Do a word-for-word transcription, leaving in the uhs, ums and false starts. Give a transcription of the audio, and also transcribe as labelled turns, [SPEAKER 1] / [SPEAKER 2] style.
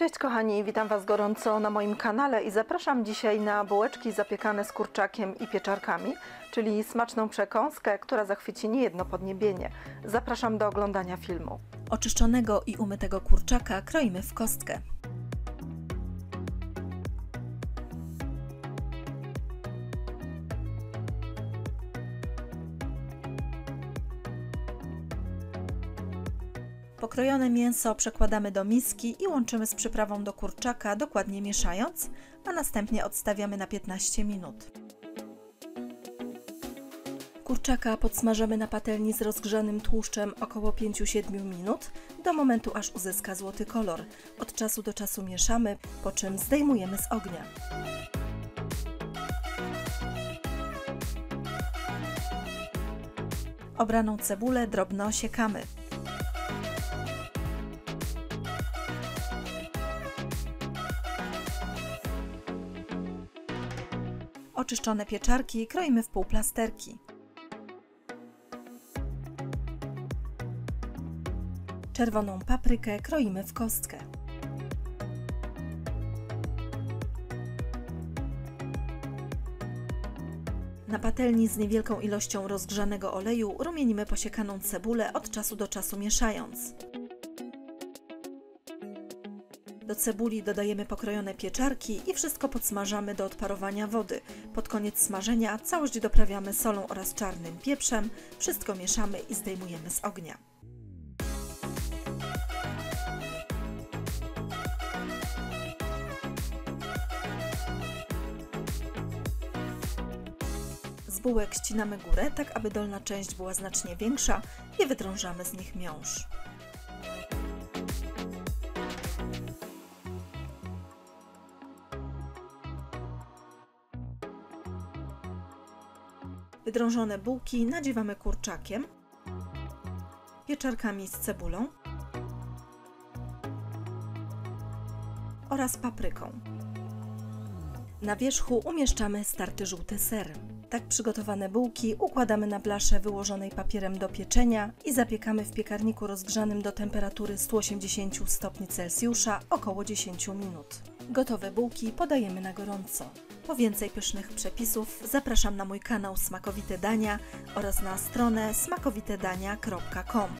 [SPEAKER 1] Cześć kochani, witam Was gorąco na moim kanale i zapraszam dzisiaj na bułeczki zapiekane z kurczakiem i pieczarkami, czyli smaczną przekąskę, która zachwyci niejedno podniebienie. Zapraszam do oglądania filmu.
[SPEAKER 2] Oczyszczonego i umytego kurczaka kroimy w kostkę. Pokrojone mięso przekładamy do miski i łączymy z przyprawą do kurczaka, dokładnie mieszając, a następnie odstawiamy na piętnaście minut. Kurczaka podsmażamy na patelni z rozgrzanym tłuszczem około pięć do siedmiu minut, do momentu aż uzyska złoty kolor. Od czasu do czasu mieszamy, po czym zdejmujemy z ognia. Obraną cebulę drobno osiekamy. Oczyszczone pieczarki kroimy w półplasterki. Czerwoną paprykę kroimy w kostkę. Na patelni z niewielką ilością rozgrzanego oleju rumienimy posiekaną cebulę, od czasu do czasu mieszając. Do cebuli dodajemy pokrojone pieczarki i wszystko podsmażamy do odparowania wody. Pod koniec smażenia całość doprawiamy solą oraz czarnym pieprzem, wszystko mieszamy i zdejmujemy z ognia. Z bułek ścinamy górę, tak aby dolna część była znacznie większa i wydrążamy z nich miąższ. Wydrążone bułki nadziewamy kurczakiem, pieczarkami z cebulą oraz papryką. Na wierzchu umieszczamy starty żółty ser. Tak przygotowane bułki układamy na blasze wyłożonej papierem do pieczenia i zapiekamy w piekarniku rozgrzanym do temperatury stu osiemdziesięciu stopni Celsjusza około dziesięć minut. Gotowe bułki podajemy na gorąco. Po więcej pysznych przepisów zapraszam na mój kanał Smakowite Dania oraz na stronę smakowitedania kropka com.